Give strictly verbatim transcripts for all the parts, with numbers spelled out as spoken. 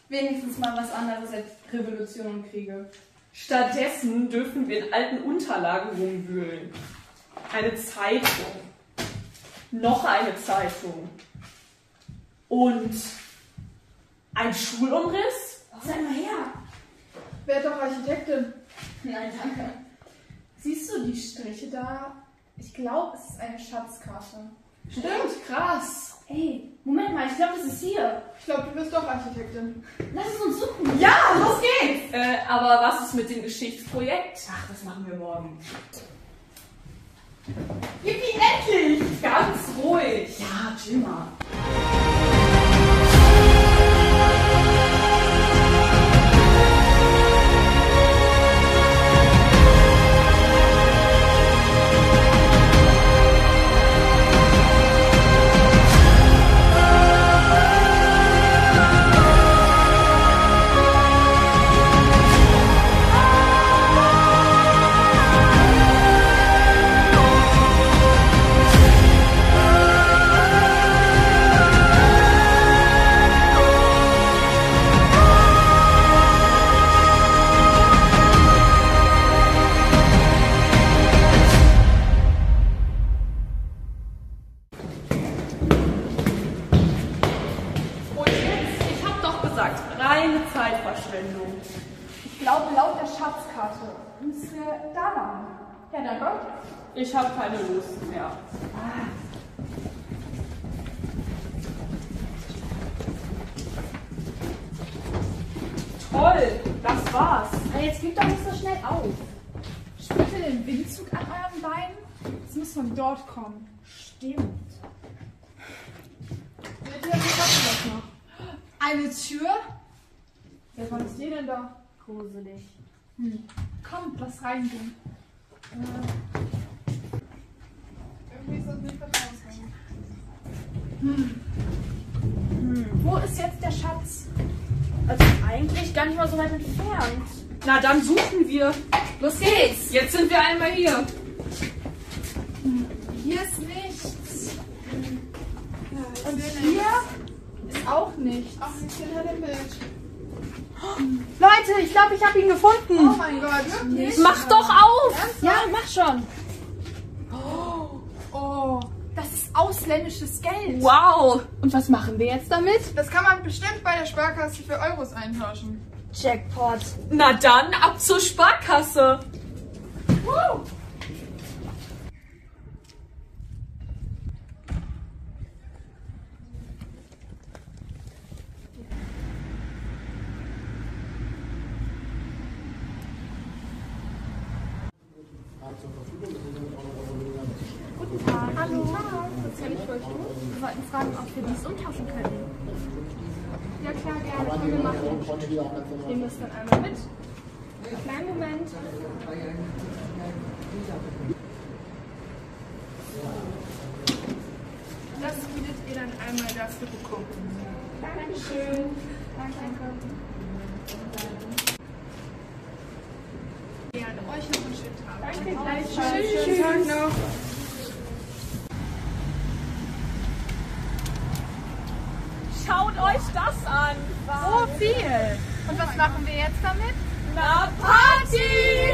Wenigstens mal was anderes als Revolution und Kriege. Stattdessen dürfen wir in alten Unterlagen rumwühlen. Eine Zeitung. Noch eine Zeitung. Und ein Schulumriss? Sag mal her. Wer doch Architektin? Nein, danke. Siehst du die Striche da? Ich glaube, es ist eine Schatzkarte. Stimmt, krass. Ey, Moment mal, ich glaube, das ist hier. Ich glaube, du bist doch Architektin. Lass es uns suchen. Ja, los geht's! Äh, aber was ist mit dem Geschichtsprojekt? Ach, das machen wir morgen. Yippie, endlich! Ganz ruhig. Ja, chill mal. Reine Zeitverschwendung. Ich glaube, laut der Schatzkarte müssen wir da lang. Ja, dann kommt. Ich habe keine Lust mehr. Ah. Toll, das war's. Jetzt gib doch nicht so schnell auf. Spürt ihr den Windzug an euren Beinen? Es muss von dort kommen. Stimmt. Seht ihr, wie schaffen wir das noch? Eine Tür? Ja, wann ist die denn da? Gruselig. Hm. Komm, lass reingehen. Äh. Irgendwie ist das nicht vertrauensvoll. Hm. Hm. Wo ist jetzt der Schatz? Also eigentlich gar nicht mal so weit entfernt. Na, dann suchen wir. Los geht's! Jetzt sind wir einmal hier. Hm. Hier ist nichts. Ja, und hier ist auch nichts. Auch nichts hinter dem Bild. Leute, ich glaube, ich habe ihn gefunden. Oh mein Gott. Wirklich? Mach doch auf! Ja, mach schon. Oh, oh, das ist ausländisches Geld. Wow. Und was machen wir jetzt damit? Das kann man bestimmt bei der Sparkasse für Euros eintauschen. Jackpot. Na dann, ab zur Sparkasse. Woo. Guten Tag. Hallo. Was kann ich für euch tun? Wir wollten fragen, ob wir dies umtauschen können. Ja klar, gerne. Können wir machen. Nehmen wir es dann einmal mit. Kleinen Moment. Das bietet ihr dann einmal dafür bekommen. Dankeschön. Danke. Gerne. Euch noch einen schönen Tag. Danke gleichfalls. Schönen Tag noch. Schaut euch das an. So viel. Und was machen wir jetzt damit? Na, Party!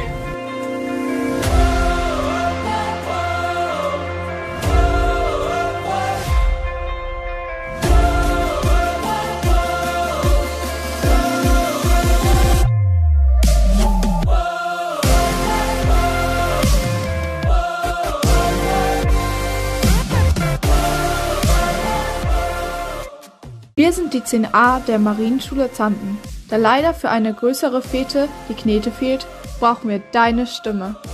Wir sind die zehn a der Marienschule Zanten. Da leider für eine größere Fete die Knete fehlt, brauchen wir deine Stimme.